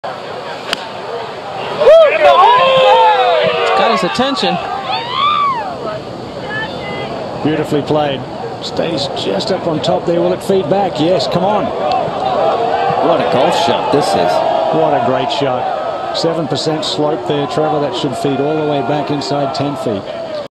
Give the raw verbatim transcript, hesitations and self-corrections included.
It's got his attention. Beautifully played. Stays just up on top there. Will it feed back? Yes, come on. What a golf shot this is. What a great shot. seven percent slope there, Trevor. That should feed all the way back inside ten feet.